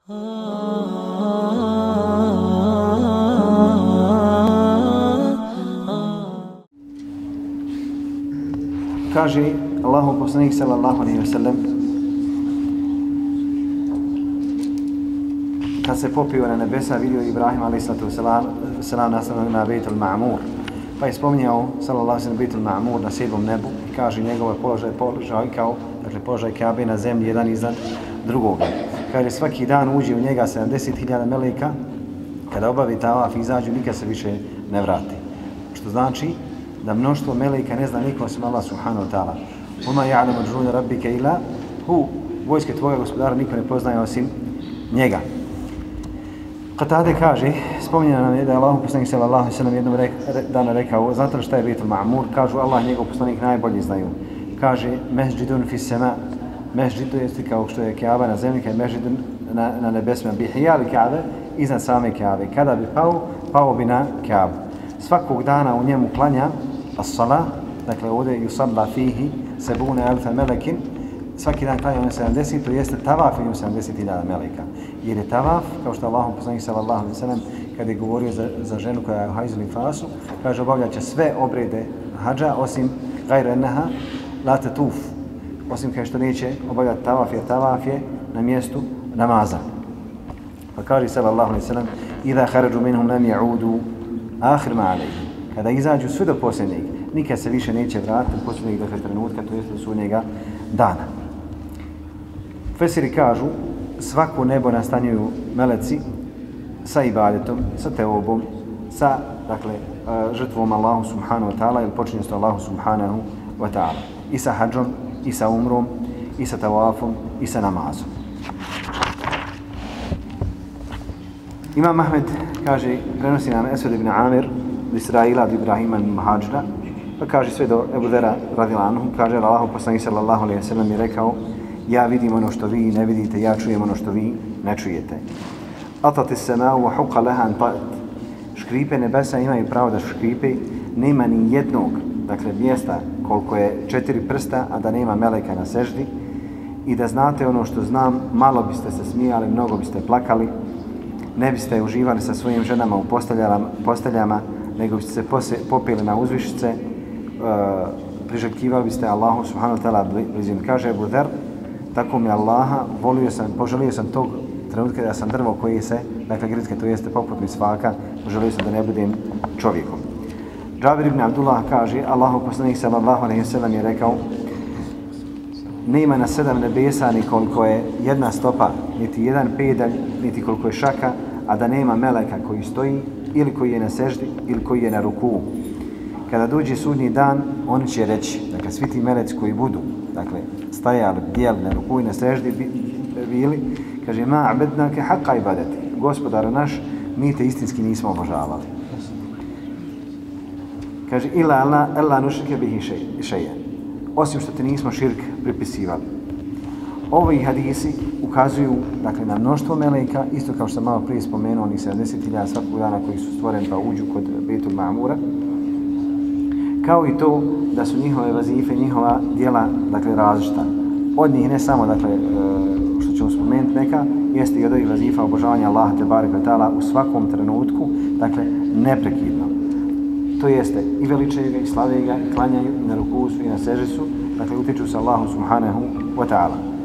Kaže Allahov poslanik sallallahu alejhi ve sellem, kad se popio na nebesa, vidio Ibrahim alejhiselatu selam nastavno na Bejtul Ma'mur, pa je spominjao sallallahu alejhi ve sellem Bejtul Ma'mur na 7. nebu i kaže njegov položaj kao, dakle položaj Kabe na zemlji jedan iznad drugoga. Kaže svaki dan uđe u njega 70.000 meleka, kada obavi tavaf i izađu nikad se više ne vrati. Što znači da mnoštvo meleka ne zna niko osim Allah subhanahu wa ta'ala. Uma ja'lamu džunuda rabbike ila hu, vojske tvoga gospodara niko ne poznaje osim njega. Katade kaže, spominjeno nam je da je Allahov poslanik sallallahu alejhi ve sellem jednom dana rekao, znate li šta je Bejtul Ma'mur? Kažu Allah njegov poslanik najbolje znaju. Kaže mesdžidun fis sema, mesdžid to jeste kao što je Kaaba na zemlji, kao mesdžidun na nebesima, bi hijali Kaabe, iznad same Kaabe. Kada bi pao bi na Kaabu. Svakog dana u njemu klanja as-sala, dakle ovdje yusalla fihi sebuna alfa melekin, svaki dan klanja 70, to jeste tavaf i 70.000 meleka. Jer je tavaf, kao što Allahov poslanik sallallahu alejhi ve sellem kada je govorio za ženu koja je u hajzu ili fasu, kaže obavljaće sve obrede hadža osim gajra enneha la tatuf, osim kao što neće obavljati tavaf je na mjestu namaza. Pa kaže sallallahu alejhi ve sellem idha kharaju minhum lam ya'udu akhir ma alayhi, kada izađu sve do posljednjeg, nikad se više neće vratiti posljednjeg trenutka, to jest do sudnjega dana. Fesiri kažu, svako nebo nastanjuju meleci sa ibadetom, sa teobom, sa dakle, žrtvom Allahu subhanahu wa ta'ala ili počinjenstvom Allahu subhanahu wa ta'ala. I sa hadžom, i sa umrom, i sa tavafom, i sa namazom. Imam Ahmed kaže, prenosi nam Esved ibn Amir, Israila od Ibrahima ibn Muhađira, pa kaže sve do Ebu Dera radijallahu anhu, kaže Allahov poslanik sallallahu alejhi ve sellem je rekao, ja vidim ono što vi ne vidite, ja čujem ono što vi ne čujete. Atat as-sama'u wa huqqa laha an ta'at. Škripe nebesa imaju pravo da škripe, nema ni jednog, dakle mjesta koliko je 4 prsta, a da nema meleka na seždi. I da znate ono što znam, malo biste se smijali, mnogo biste plakali, ne biste uživali sa svojim ženama u posteljama, nego biste se popili na uzvišice, priželjkivali biste Allahu subhanahu wa ta'ala blizinu. Kaže Ebu Der, tako mi Allaha, poželio sam tog trenutka da sam drvo koji se, dakle gritke, to jeste poput misvaka, poželio sam da ne budem čovjekom. Džabir ibn Abdullah kaže, Allahov poslanik sallallahu alejhi ve sellem je rekao, nema na 7 nebesa ni koliko je jedna stopa, niti jedan pedalj, niti koliko je šaka, a da nema meleka koji stoji, ili koji je na seždi, ili koji je na ruku. Kada dođe sudnji dan, oni će reći, dakle svi ti meleci koji budu, dakle stajali, bdjeli na ruku i na seždi bili, kaže ma abednake haqqa ibadati, gospodaru naš, mi te istinski nismo obožavali. Kaže illa nušrike bihi še'en, osim što te nismo širk pripisivali. Ovi hadisi ukazuju, dakle, na mnoštvo meleka, isto kao što sam malo prije spomenuo, onih 70.000 svakog dana koji su stvoreni pa uđu kod Bejtul Ma'mura, kao i to da su njihove vazife, njihova djela, dakle, različita. Od njih ne samo, dakle, što ćemo spomenuti neka, jeste i od ovih vazifa obožavanja Allaha te barek ve ta'ala u svakom trenutku, dakle, neprekidno. To jeste i veličaju ga, i slave ga, i klanjaju, i na ruku su, i na seždi su, dakle, utiču se Allahu subhanahu wa ta'ala.